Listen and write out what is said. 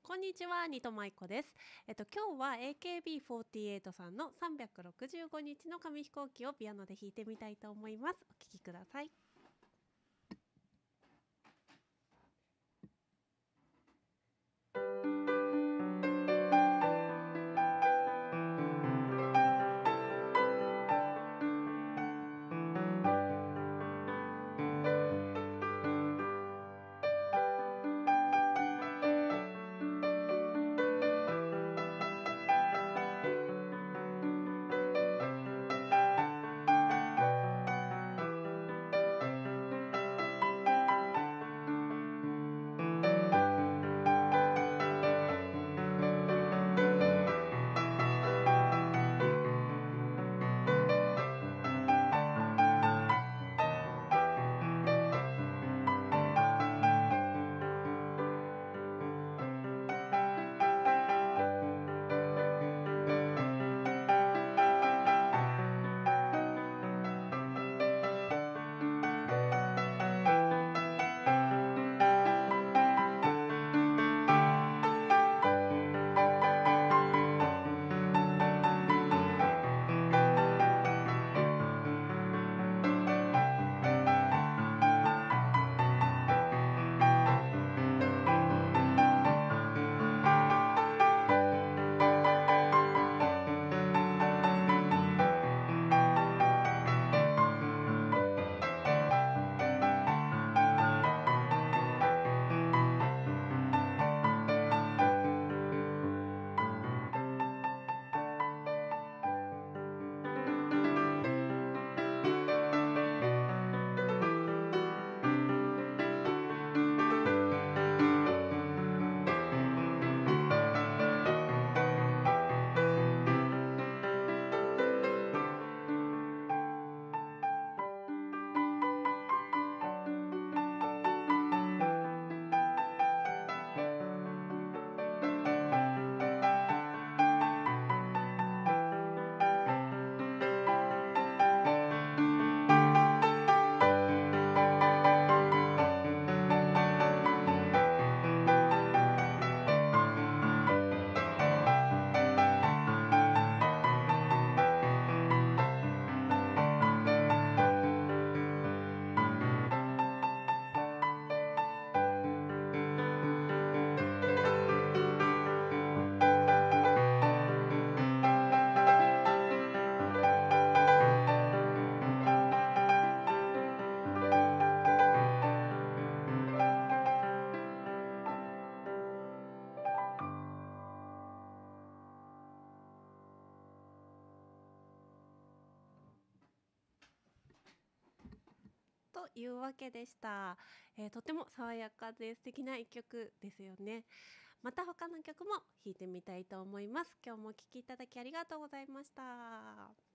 こんにちは、ニトマイコです。今日は AKB48 さんの365日の紙飛行機をピアノで弾いてみたいと思います。お聴きください。というわけでした。とても爽やかで素敵な一曲ですよね。また他の曲も弾いてみたいと思います。今日もお聴きいただきありがとうございました。